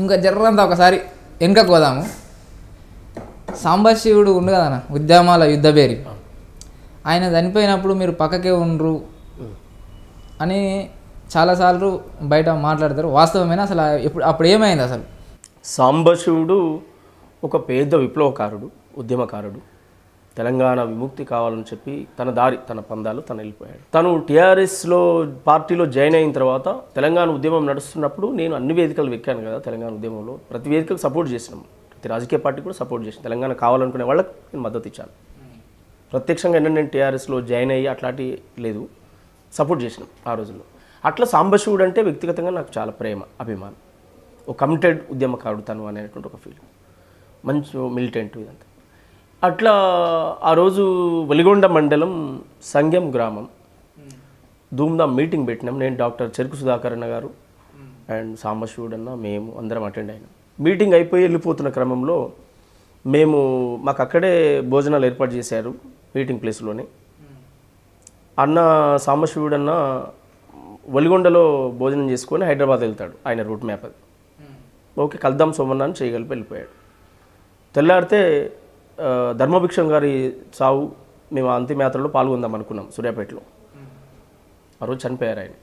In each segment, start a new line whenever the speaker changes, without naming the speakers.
ఇంకా జర్రంతా ఒకసారి వెనుకకు పోదాము. సాంబశివుడు ఉండు కదా ఉద్యమాల యుద్ధబేరి, ఆయన చనిపోయినప్పుడు మీరు పక్కకే ఉండ్రు అని చాలాసార్లు బయట మాట్లాడతారు. వాస్తవమైన అసలు అప్పుడు ఏమైంది అసలు?
సాంబశివుడు ఒక పేద విప్లవకారుడు, ఉద్యమకారుడు. తెలంగాణ విముక్తి కావాలని చెప్పి తన దారి, తన పందాలు తను వెళ్ళిపోయాడు. తను టీఆర్ఎస్లో పార్టీలో జాయిన్ అయిన తర్వాత తెలంగాణ ఉద్యమం నడుస్తున్నప్పుడు నేను అన్ని వేదికలు వెక్కాను కదా. తెలంగాణ ఉద్యమంలో ప్రతి వేదికకు సపోర్ట్ చేసినాం, ప్రతి రాజకీయ పార్టీ కూడా సపోర్ట్ చేసిన. తెలంగాణ కావాలనుకునే వాళ్ళకి నేను మద్దతు ఇచ్చాను. ప్రత్యక్షంగా నేను టీఆర్ఎస్లో జాయిన్ అయ్యి అట్లాంటి లేదు, సపోర్ట్ చేసినాం ఆ రోజుల్లో. అట్లా సాంబశివుడు అంటే వ్యక్తిగతంగా నాకు చాలా ప్రేమ, అభిమానం. ఒక కమిటెడ్ ఉద్యమకారుడు తను అనేటువంటి ఒక ఫీల్, మంచి మిలిటెంట్ ఇదంతా. అట్లా ఆ రోజు వెలిగొండ మండలం సంగెం గ్రామం ధూమ్ధామ్ మీటింగ్ పెట్టినాం. నేను డాక్టర్ చెరుకు సుధాకర్ అన్న గారు అండ్ సాంబశివుడు అన్న మేము అందరం అటెండ్ అయినాం. మీటింగ్ అయిపోయి వెళ్ళిపోతున్న క్రమంలో మాకు అక్కడే భోజనాలు ఏర్పాటు చేశారు మీటింగ్ ప్లేస్లోనే. అన్న సాంబశివుడు అన్న వెలిగొండలో భోజనం చేసుకొని హైదరాబాద్ వెళ్తాడు, ఆయన రూట్ మ్యాప్ అది. ఓకే కలుద్దాం సోమన్న అని చేయగలిపి వెళ్ళిపోయాడు. తెల్లారితే ధర్మభిక్షం గారి సావు మేము అంతిమయాత్రలో పాల్గొందాం అనుకున్నాం సూర్యాపేటలో. ఆ రోజు చనిపోయారు ఆయన.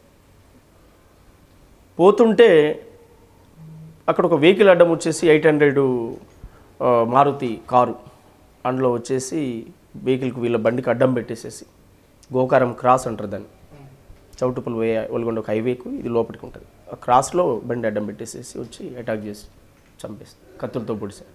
పోతుంటే అక్కడ ఒక వెహికల్ అడ్డం వచ్చేసి 800 మారుతి కారు, అందులో వచ్చేసి వెహికల్కి వీళ్ళ బండికి అడ్డం పెట్టేసేసి, గోకారం క్రాస్ అంటారు దాన్ని, చౌటుపల్లి పోయే ఒల్గొండ ఒక హైవేకు ఇది లోపలికి ఉంటుంది, ఆ క్రాస్లో బండి అడ్డం పెట్టేసేసి వచ్చి అటాక్ చేసి చంపేసి కత్తులతో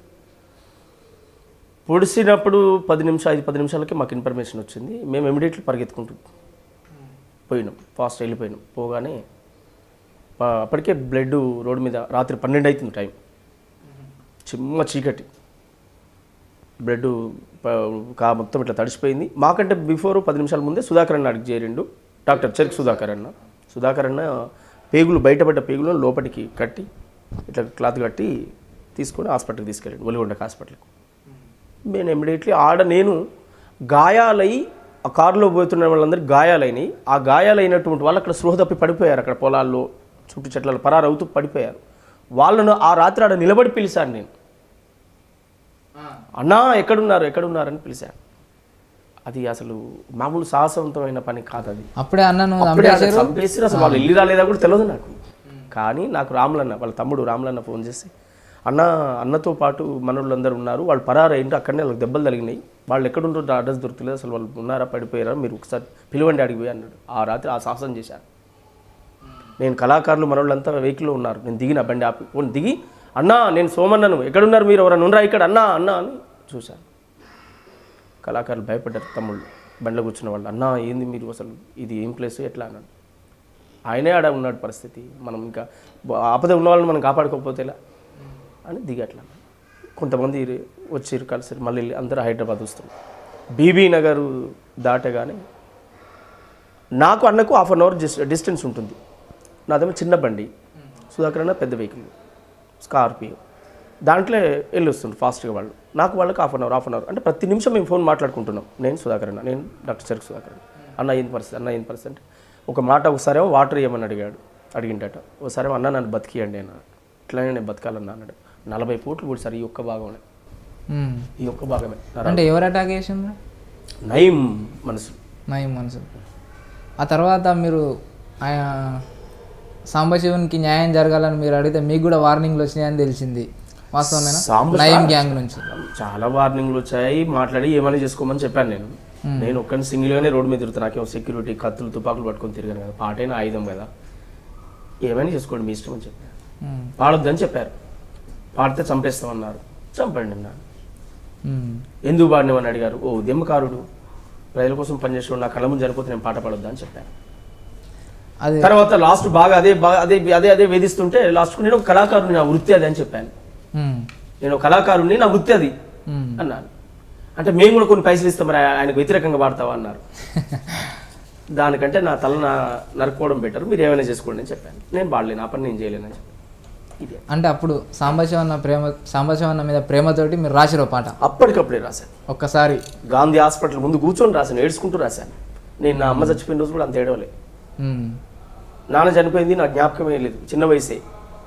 పొడిసినప్పుడు 10 నిమిషాలకి మాకు ఇన్ఫర్మేషన్ వచ్చింది. మేము ఇమీడియట్లీ పరిగెత్తుకుంటూ పోయినాం, ఫాస్ట్ వెళ్ళిపోయినాం. పోగానే అప్పటికే బ్లడ్ రోడ్డు మీద, రాత్రి 12 అవుతుంది టైం, చిమ్మ చీకటి, బ్లడ్ మొత్తం ఇట్లా తడిసిపోయింది. మాకంటే బిఫోర్ 10 నిమిషాల ముందే సుధాకర్ అన్న అడిగి చేరిండు, డాక్టర్ చెరుకు సుధాకర్ అన్న. సుధాకర్ అన్న పేగులు, బయటపడ్డ పేగులను లోపలికి కట్టి ఇట్లా క్లాత్ కట్టి తీసుకొని హాస్పిటల్కి తీసుకెళ్ళండి, ఒలిగొండకి హాస్పిటల్కి. నేను ఇమ్మీడియట్లీ నేను గాయాలై, ఆ కారులో పోతున్న వాళ్ళందరికీ గాయాలైనాయి. ఆ గాయాలైనటువంటి వాళ్ళు అక్కడ స్పృహ తప్పి పడిపోయారు, అక్కడ పొలాల్లో చుట్టూ చెట్లలో పరారవుతూ పడిపోయారు. వాళ్ళను ఆ రాత్రి ఆడ నిలబడి పిలిచాను నేను, అన్నా ఎక్కడున్నారని పిలిచాను. అది అసలు మామూలు సాహసవంతమైన పని కాదు అది.
అప్పుడే అన్నను
చంపేసి అసలు వాళ్ళు ఇల్లు రాలేదా కూడా తెలియదు నాకు. కానీ నాకు రాములన్న, వాళ్ళ తమ్ముడు రాములన్న ఫోన్ చేసి, అన్నతో పాటు మనోళ్ళందరూ ఉన్నారు, వాళ్ళు పరారైంటి, అక్కడనే వాళ్ళకి దెబ్బలు తగిలినాయి, వాళ్ళు ఎక్కడుంటారో అడ్రస్ దొరకలేదు, అసలు వాళ్ళు ఉన్నారా పడిపోయారా, మీరు ఒకసారి పిలువండి అడిగి పోయి అన్నాడు. ఆ రాత్రి ఆ సాహసం చేశాను నేను. కళాకారులు మనోళ్ళంతా వెహికల్లో ఉన్నారు, నేను దిగిన బండి ఆపి దిగి, అన్నా నేను సోమన్నను, ఎక్కడున్నారు మీరు, ఎవరైనా ఉండరా ఇక్కడ, అన్నా అని చూశాను. కళాకారులు భయపడ్డారు, తమ్ముళ్ళు బండిలో కూర్చున్న వాళ్ళు. అన్నా ఏంది మీరు, అసలు ఇది ఏం ప్లేస్ ఎట్లా అన్నాడు. ఆయనే ఆడ ఉన్నాడు పరిస్థితి, మనం ఇంకా ఆపద ఉన్న వాళ్ళని మనం కాపాడుకోకపోతే ఎలా అని దిగట్లా. కొంతమంది వచ్చి కలిసి మళ్ళీ అందరూ హైదరాబాద్ వస్తారు. బీబీ నగర్ దాటగానే నాకు అన్నకు 1/2 అవర్ డిస్టెన్స్ ఉంటుంది. నాదేమో చిన్న బండి, సుధాకర్ అన్న పెద్ద వెహికల్ స్కార్పియో, దాంట్లో వెళ్ళి వస్తుంది ఫాస్ట్గా వాళ్ళు. వాళ్ళకి 1/2 అవర్ అంటే ప్రతి నిమిషం మేము ఫోన్ మాట్లాడుకుంటున్నాం. నేను సుధాకర్ అన్న, నేను డాక్టర్ చెరుకు సుధాకర్ అన్న ఏం పరిస్థితి అంటే ఒక మాట. ఒకసారేమో వాటర్ ఇవ్వమని అడిగిండట, ఒకసారేమో అన్న నన్ను బతికియండి అన్న. ఇట్లానే నేను బతకాలన్నా అన్నాడు. 40 పూట్లు కూడా సార్ ఈ ఒక్క భాగమే, ఈ ఒక్క భాగమే.
అంటే ఎవరు అటాక్ చేసిండ్రు?
నయం మనసు.
ఆ తర్వాత మీరు సాంబశివునికి న్యాయం జరగాలని మీరు అడిగితే మీకు కూడా వార్నింగ్లు వచ్చినాయని తెలిసింది, వాస్తవమేనా? నయం గ్యాంగ్ నుంచి
చాలా వార్నింగ్లు వచ్చాయి. మాట్లాడి ఏమైనా చేసుకోమని చెప్పాను నేను. నేను ఒక్కరిని సింగిల్గానే రోడ్డు మీద తిరుగుతాను, నాకేమో సెక్యూరిటీ కత్తులు తుపాకులు పట్టుకొని తిరిగాను కదా, పాటైన ఆయుధం కదా, ఏమైనా చేసుకోండి మీ ఇష్టం అని చెప్పాను. పాడొద్దని చెప్పారు, పాడితే చంపేస్తామన్నారు, చంపండి అన్నారు. ఎందుకు పాడినామని అడిగారు. ఓ ఉద్యమకారుడు, ప్రజల కోసం పనిచేసిన నా కళ్ళ ముందు చనిపోతే నేను పాట పాడొద్దా అని చెప్పాను. తర్వాత లాస్ట్ బాగా అదే వేధిస్తుంటే లాస్ట్కు నేను ఒక కళాకారుని, నా వృత్తి అది అని చెప్పాను. నేను కళాకారుని, నా వృత్తి అది అన్నాను. అంటే మేము కూడా కొన్ని పైసలు ఇస్తాం, మరి ఆయనకు వ్యతిరేకంగా పాడతావా అన్నారు. దానికంటే నా తల నరుకోవడం బెటర్, మీరు ఏమైనా చేసుకోండి అని చెప్పాను. నేను పాడలేను, ఆ పని నేను చేయలేను అని చెప్పాను.
అంటే అప్పుడు సాంబశివన్న మీద ప్రేమతోటి మీరు రాసిరో పాట?
అప్పటికప్పుడే రాశాను.
ఒక్కసారి
గాంధీ హాస్పిటల్ ముందు కూర్చొని రాశాను, ఏడ్చుకుంటూ రాశాను. నేను నా అమ్మ చచ్చిపోయిన రోజు కూడా అంత ఏడవలే. నాన్న చనిపోయింది నా జ్ఞాపకమే లేదు, చిన్న వయసే.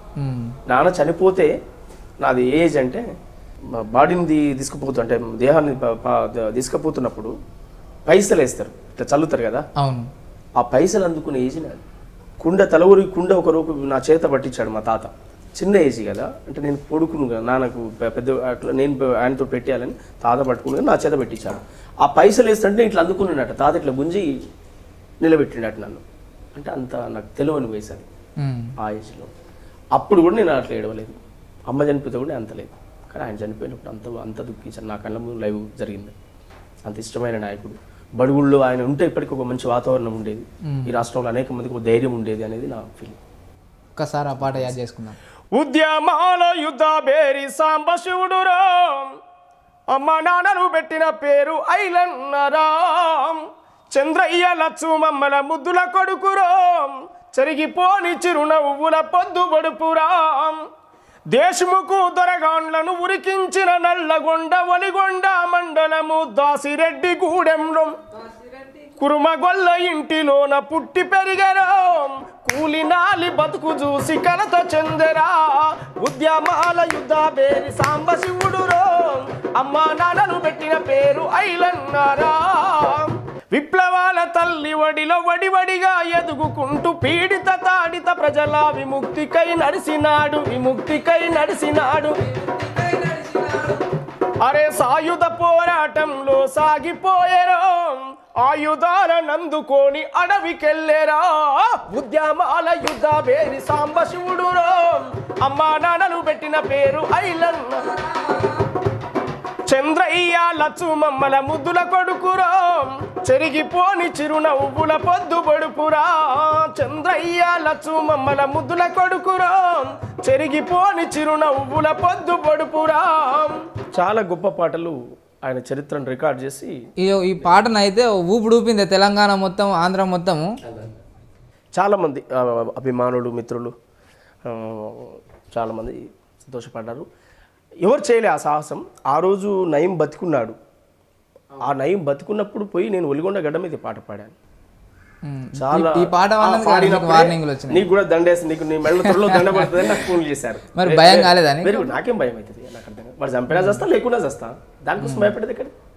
నాన్న చనిపోతే నాది ఏజ్ అంటే బాడీని తీసుకుపోతు అంటే దేహాన్ని తీసుకుపోతున్నప్పుడు పైసలు వేస్తారు ఇట్లా చల్లుతారు కదా,
అవును.
ఆ పైసలు అందుకునే ఏజ్ నాది. కుండ తలవరి కుండ ఒక రూపు నా చేత పట్టించాడు మా తాత. చిన్న ఏజ్ కదా, అంటే నేను కొడుకును కదా, నాన్నకు పెద్ద అట్లా నేను ఆయనతో పెట్టేయాలని తాత పట్టుకుని నా చేత పెట్టించాడు. ఆ పైసలు వేస్తుంటే ఇట్లా అందుకున్నాడట, తాత ఇట్లా గుంజి నిలబెట్టినట్టు నన్ను. అంటే అంత నాకు తెలియని వయసు అది ఆ ఏజ్లో. అప్పుడు కూడా నేను అట్లా ఏడవలేదు. అమ్మ చనిపోతే కూడా అంత లేదు, కానీ ఆయన చనిపోయినప్పుడు అంత దుఃఖించాను. నా కళ్ళ ముందు లైవ్ జరిగింది. అంత ఇష్టమైన నాయకుడు. బడుగుల్లో ఆయన ఉంటే ఇప్పటికీ ఒక మంచి వాతావరణం ఉండేది, ఈ రాష్ట్రంలో అనేక మందికి ఒక ధైర్యం ఉండేది అనేది నా ఫీలింగ్.
ఒక్కసారి ఆ పాట యాద్ చేసుకుందాం.
ఉద్యమాల యుద్ధ బేరి సాంబశివుడురా, అమ్మ నాన్నలు పెట్టిన పేరు ఐలన్నరాం, చంద్రయ్య లచ్చుమమ్మల ముద్దుల కొడుకురాం, చెరిగిపోని చిరునవ్వుల పొద్దు బడుపురాం, దేశముకు దొరగాండ్లను ఉరికించిన నల్లగొండ ఒలిగొండ మండలము దాసిరెడ్డి గూడెంలో కురుమగొల్ల ఇంటిలోన పుట్టి పెరిగరా, కూలినాలి బతుకు చూసి కలత చెందరా, ఉద్యమాల యుద్ధ బేరి సాంబశివుడురో, అమ్మా నాన్నలు పెట్టిన పేరు ఐలన్నారా, విప్లవాల తల్లి వడిలో వడివడిగా ఎదుగుకుంటూ పీడిత తాడిత ప్రజల విముక్తికై నడిసినాడు, విముక్తికై నడిసినాడు. అరే సాయుధ పోరాటంలో సాగిపోయేరో, ఆయుధాలనందుకొని అడవికెళ్ళేరా, ఉద్యమాల యుద్ధ బేరి సాంబశివుడురో, అమ్మా నాన్నలు పెట్టిన పేరు ఐలన్న, చంద్రయ్య లచ్చుమమ్మల ముద్దుల కొడుకురా, చెరిగిపోని చిరునవ్వుల పొద్దు బడుపురా, చంద్రయ్య లచ్చుమమ్మల ముద్దుల కొడుకురా, చెరిగిపోని చిరునవ్వుల పొద్దు బడుపురా. చాలా గొప్ప పాటలు ఆయన చరిత్రను రికార్డ్ చేసి
ఈ పాటను అయితే ఊపిడి ఊపింది తెలంగాణ మొత్తం, ఆంధ్ర మొత్తము.
చాలామంది అభిమానులు మిత్రులు చాలామంది సంతోషపడ్డారు. ఎవరు చేయలే ఆ సాహసం. ఆ రోజు నయం బతికున్నాడు. ఆ నయం బతికున్నప్పుడు పోయి నేను ఒలిగొండ గడ్డ మీద పాట పాడాను. చాలా నీకు కూడా దండేసి నీకు నీ మెళ్ళ త్వరలో దండ పడుతుందని నాకు ఫోన్ చేశారు.
మరి భయం కాలేదని?
నాకేం భయం అవుతుంది, నాకు అర్థం కాదు. వాడు చంపినా చేస్తా లేకున్నా చేస్తా, దానికోసం భయపడేది ఎక్కడ.